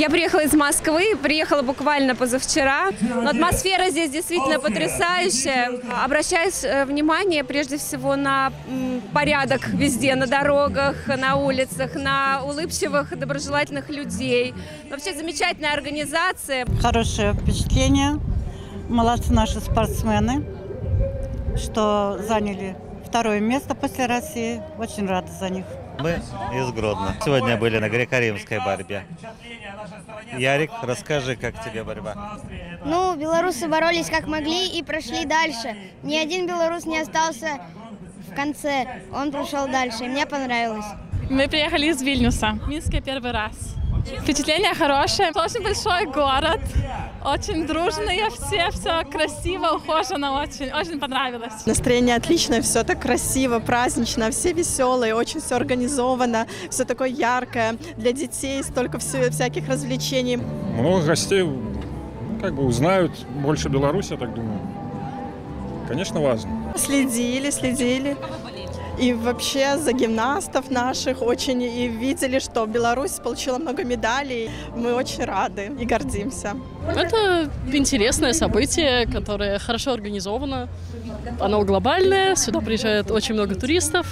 Я приехала из Москвы, приехала буквально позавчера. Но атмосфера здесь действительно потрясающая. Обращаюсь внимание прежде всего на порядок везде, на дорогах, на улицах, на улыбчивых, доброжелательных людей. Вообще замечательная организация. Хорошее впечатление. Молодцы наши спортсмены, что заняли второе место после России. Очень рада за них. Мы из Гродно. Сегодня были на греко-римской борьбе. Ярик, расскажи, как тебе борьба? Ну, белорусы боролись как могли и прошли дальше. Ни один белорус не остался в конце. Он прошел дальше, и мне понравилось. Мы приехали из Вильнюса. В Минске первый раз. Впечатление хорошее. Очень большой город. Очень дружные все красиво, ухожено, очень понравилось. Настроение отличное, все так красиво, празднично, все веселые, очень все организовано, все такое яркое. Для детей столько всяких развлечений. Много гостей как бы узнают больше Беларуси, я так думаю. Конечно, важно. Следили. И вообще за гимнастов наших очень и видели, что Беларусь получила много медалей. Мы очень рады и гордимся. Это интересное событие, которое хорошо организовано. Оно глобальное, сюда приезжает очень много туристов.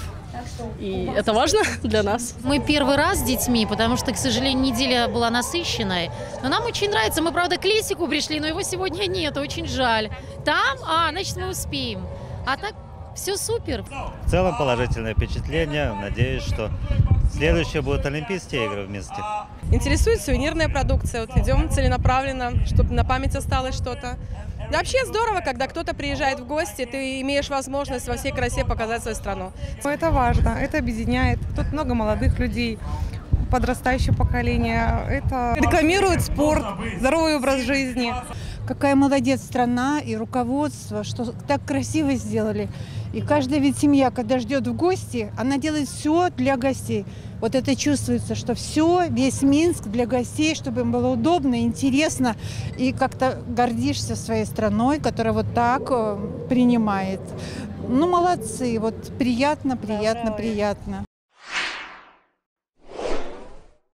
И это важно для нас. Мы первый раз с детьми, потому что, к сожалению, неделя была насыщенной. Но нам очень нравится. Мы, правда, к Лесику пришли, но его сегодня нет, очень жаль. Там, значит, мы успеем. А так все супер. В целом положительное впечатление. Надеюсь, что следующие будут Олимпийские игры вместе. Интересует сувенирная продукция. Вот идем целенаправленно, чтобы на память осталось что-то. Да, вообще здорово, когда кто-то приезжает в гости, ты имеешь возможность во всей красе показать свою страну. Это важно, это объединяет. Тут много молодых людей, подрастающее поколение. Это рекламирует спорт, здоровый образ жизни. Какая молодец страна и руководство, что так красиво сделали. И каждая ведь семья, когда ждет в гости, она делает все для гостей. Вот это чувствуется, что все, весь Минск для гостей, чтобы им было удобно, интересно. И как-то гордишься своей страной, которая вот так принимает. Ну, молодцы, вот приятно.